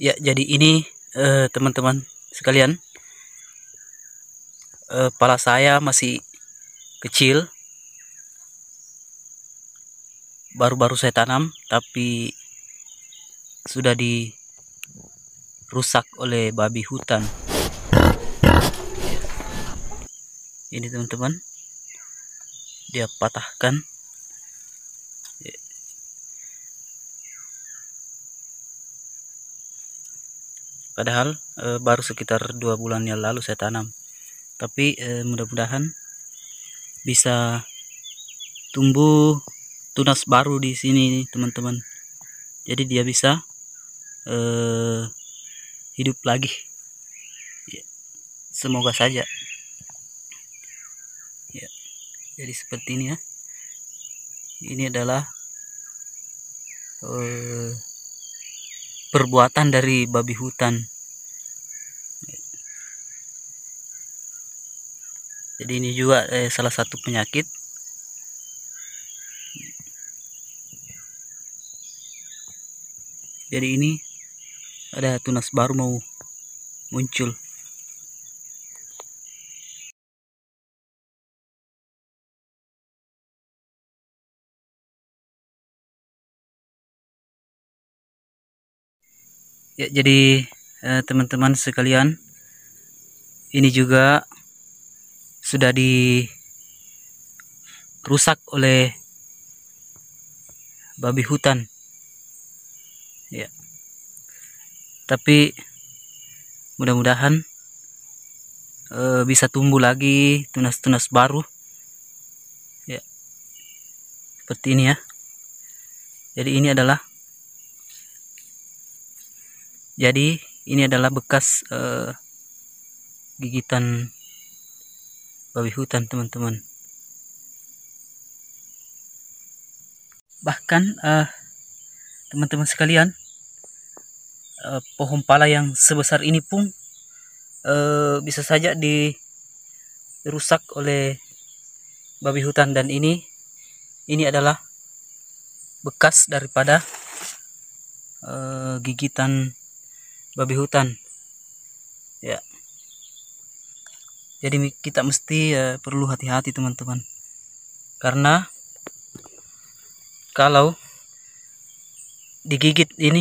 Ya, jadi ini teman-teman sekalian, pala saya masih kecil, baru-baru saya tanam, tapi sudah dirusak oleh babi hutan. Ini teman-teman, dia patahkan. Padahal baru sekitar 2 bulan yang lalu saya tanam, tapi mudah-mudahan bisa tumbuh tunas baru di sini teman-teman. Jadi dia bisa hidup lagi. Ya, semoga saja. Ya, jadi seperti ini ya. Ini adalah perbuatan dari babi hutan. Jadi ini juga salah satu penyakit. Jadi ini ada tunas baru mau muncul. Ya, jadi teman-teman sekalian, ini juga sudah dirusak oleh babi hutan. Ya. Tapi mudah-mudahan bisa tumbuh lagi tunas-tunas baru. Ya. Seperti ini ya. Jadi ini adalah bekas gigitan babi hutan teman-teman. Bahkan teman-teman sekalian, pohon pala yang sebesar ini pun bisa saja dirusak oleh babi hutan, dan ini adalah bekas daripada gigitan babi hutan. Ya. Jadi kita mesti perlu hati-hati teman-teman, karena kalau digigit ini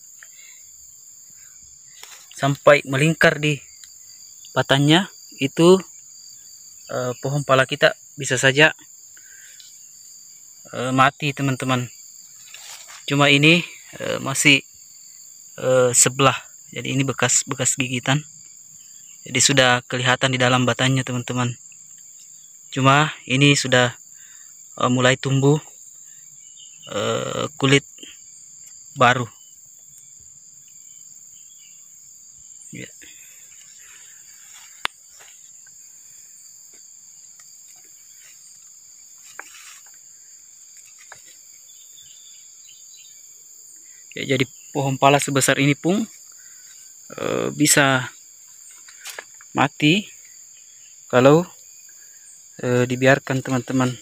sampai melingkar di batangnya, itu pohon pala kita bisa saja mati teman-teman. Cuma ini masih sebelah, jadi ini bekas gigitan, jadi sudah kelihatan di dalam batangnya teman-teman. Cuma ini sudah mulai tumbuh kulit baru. Ya. Ya, jadi pohon pala sebesar ini pun bisa mati kalau dibiarkan teman-teman.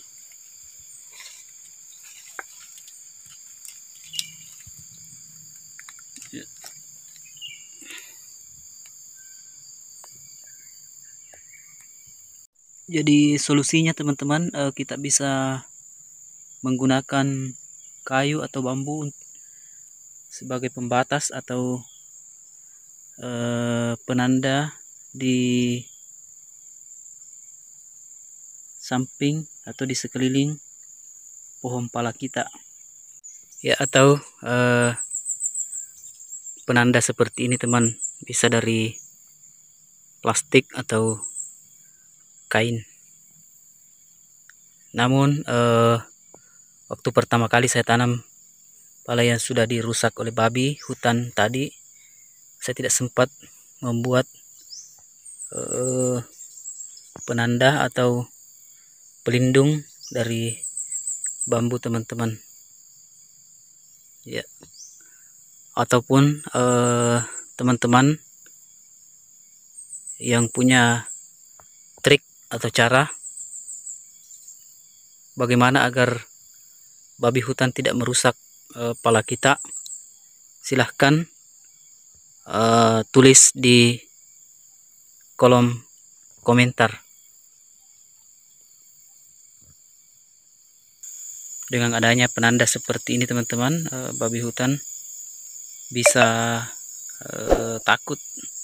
Jadi solusinya teman-teman, kita bisa menggunakan kayu atau bambu sebagai pembatas atau penanda di samping atau di sekeliling pohon pala kita. Ya, atau penanda seperti ini teman, bisa dari plastik atau kain. Namun waktu pertama kali saya tanam pala yang sudah dirusak oleh babi hutan tadi, saya tidak sempat membuat penanda atau pelindung dari bambu teman-teman. Ya. Ataupun teman-teman yang punya trik atau cara bagaimana agar babi hutan tidak merusak pala kita, silahkan tulis di kolom komentar. Dengan adanya penanda seperti ini teman-teman, babi hutan bisa takut